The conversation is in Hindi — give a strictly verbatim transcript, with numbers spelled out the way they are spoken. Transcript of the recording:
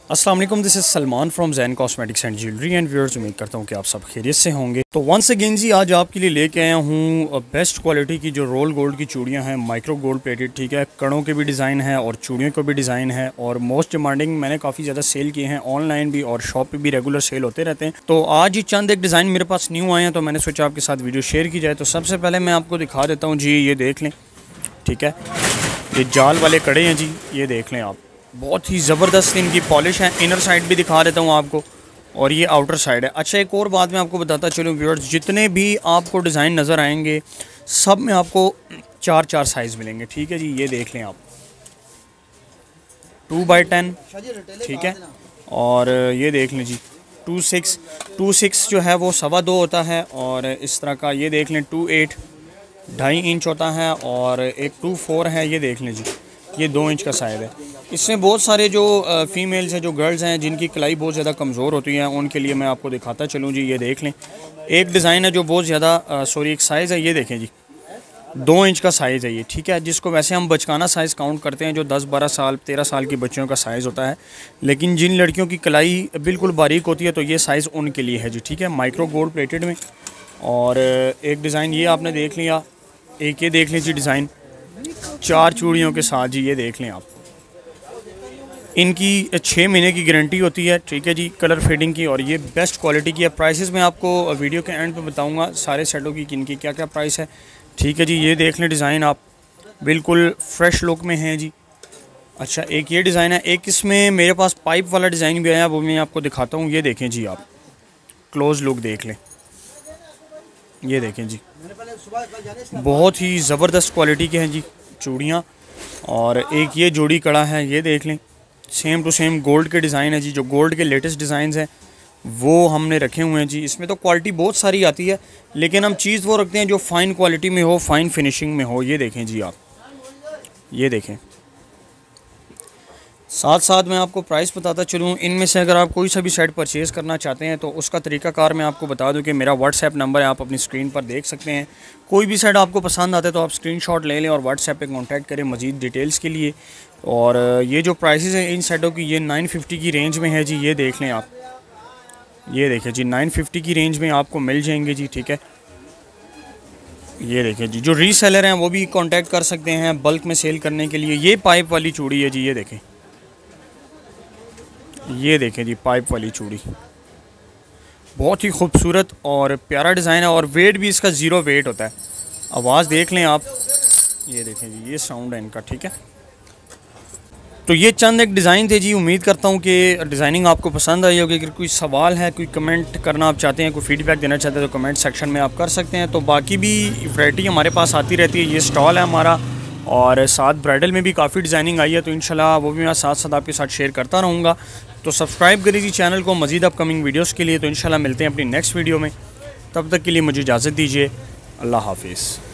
अस्सलाम वालेकुम, this is Salman from Jain cosmetics and jewellery and viewers. उम्मीद करता हूँ कि आप सब खैरियत से होंगे। तो वंस अगेन जी आज आपके लिए लेके आया हूँ बेस्ट क्वालिटी की जो रोल गोल्ड की चूड़ियाँ हैं, माइक्रो गोल्ड प्लेटेड। ठीक है, कड़ों के भी डिज़ाइन है और चूड़ियों को भी डिज़ाइन है और मोस्ट डिमांडिंग मैंने काफ़ी ज़्यादा सेल किए हैं, ऑनलाइन भी और शॉप पर भी रेगुलर सेल होते रहते हैं। तो आज ही चंद एक डिज़ाइन मेरे पास न्यू आए हैं तो मैंने सोचा आपके साथ वीडियो शेयर की जाए। तो सबसे पहले मैं आपको दिखा देता हूँ जी, ये देख लें। ठीक है, ये जाल वाले कड़े हैं जी, ये देख लें आप, बहुत ही ज़बरदस्त इनकी पॉलिश है। इनर साइड भी दिखा देता हूँ आपको और ये आउटर साइड है। अच्छा, एक और बात मैं आपको बताता चलूँ व्यूअर्स, जितने भी आपको डिज़ाइन नज़र आएंगे सब में आपको चार चार साइज़ मिलेंगे। ठीक है जी, ये देख लें आप, टू बाई टेन। ठीक है, और ये देख लें जी, टू सिक्स टू सिक्स जो है वो सवा दो होता है, और इस तरह का ये देख लें टू एट ढाई इंच होता है, और एक टू फोर है, ये देख लें जी, ये दो इंच का साइज़ है। इसमें बहुत सारे जो फीमेल्स हैं, जो गर्ल्स हैं, जिनकी कलाई बहुत ज़्यादा कमज़ोर होती है, उनके लिए मैं आपको दिखाता चलूँ जी। ये देख लें, एक डिज़ाइन है जो बहुत ज़्यादा सॉरी एक साइज़ है, ये देखें जी, दो इंच का साइज़ है ये। ठीक है, जिसको वैसे हम बचकाना साइज़ काउंट करते हैं, जो दस बारह साल तेरह साल की बच्चियों का साइज़ होता है, लेकिन जिन लड़कियों की कलाई बिल्कुल बारीक होती है तो ये साइज़ उनके लिए है जी। ठीक है, माइक्रो गोल्ड प्लेटेड में। और एक डिज़ाइन ये आपने देख लिया, एक ये देख लीजिए डिज़ाइन चार चूड़ियों के साथ जी, ये देख लें आप। इनकी छः महीने की गारंटी होती है। ठीक है जी, कलर फेडिंग की, और ये बेस्ट क्वालिटी की है। प्राइसेस मैं आपको वीडियो के एंड पे बताऊंगा सारे सेटों की किन की क्या क्या प्राइस है। ठीक है जी, ये देख लें डिज़ाइन आप, बिल्कुल फ्रेश लुक में है जी। अच्छा, एक ये डिज़ाइन है, एक इसमें मेरे पास पाइप वाला डिज़ाइन भी आया, वो मैं आपको दिखाता हूँ। ये देखें जी, आप क्लोज लुक देख लें, ये देखें जी, बहुत ही ज़बरदस्त क्वालिटी के हैं जी चूड़ियाँ। और एक ये जोड़ी कड़ा है, ये देख लें, सेम टू सेम गोल्ड के डिज़ाइन है जी, जो गोल्ड के लेटेस्ट डिज़ाइन हैं वो हमने रखे हुए हैं जी। इसमें तो क्वालिटी बहुत सारी आती है, लेकिन हम चीज़ वो रखते हैं जो फ़ाइन क्वालिटी में हो, फ़ाइन फिनिशिंग में हो। ये देखें जी आप, ये देखें। साथ साथ मैं आपको प्राइस बताता चलूँ, इनमें से अगर आप कोई सा भी सेट परचेज़ करना चाहते हैं तो उसका तरीकाकार मैं आपको बता दूं कि मेरा व्हाट्सएप नंबर है, आप अपनी स्क्रीन पर देख सकते हैं। कोई भी सेट आपको पसंद आता है तो आप स्क्रीनशॉट ले लें और व्हाट्सएप पे कांटेक्ट करें मज़ीद डिटेल्स के लिए। और ये जो प्राइसेस हैं इन सेटों की, ये नाइन फिफ्टी की रेंज में है जी, ये देख लें आप, ये देखें जी, नाइन फिफ्टी की रेंज में आपको मिल जाएंगे जी। ठीक है, ये देखें जी, जो रीसेलर हैं वो भी कॉन्टैक्ट कर सकते हैं बल्क में सेल करने के लिए। ये पाइप वाली चूड़ी है जी, ये देखें, ये देखें जी, पाइप वाली चूड़ी, बहुत ही खूबसूरत और प्यारा डिज़ाइन है, और वेट भी इसका ज़ीरो वेट होता है। आवाज़ देख लें आप, ये देखें जी, ये साउंड है इनका। ठीक है, तो ये चंद एक डिज़ाइन थे जी। उम्मीद करता हूँ कि डिज़ाइनिंग आपको पसंद आई होगी। अगर कोई सवाल है, कोई कमेंट करना आप चाहते हैं, कोई फीडबैक देना चाहते हैं तो कमेंट सेक्शन में आप कर सकते हैं। तो बाकी भी वैरायटी हमारे पास आती रहती है। ये स्टॉल है हमारा, और साथ ब्राइडल में भी काफ़ी डिज़ाइनिंग आई है, तो इंशाल्लाह वो भी मैं साथ साथ आपके साथ शेयर करता रहूँगा। तो सब्सक्राइब करिए चैनल को मज़ीद अपकमिंग वीडियोस के लिए। तो इंशाल्लाह मिलते हैं अपनी नेक्स्ट वीडियो में, तब तक के लिए मुझे इजाज़त दीजिए। अल्लाह हाफिज़।